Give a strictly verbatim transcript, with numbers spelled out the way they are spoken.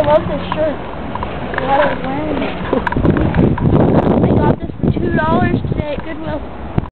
love this shirt. What I was wearing it. I got this for two dollars today at Goodwill.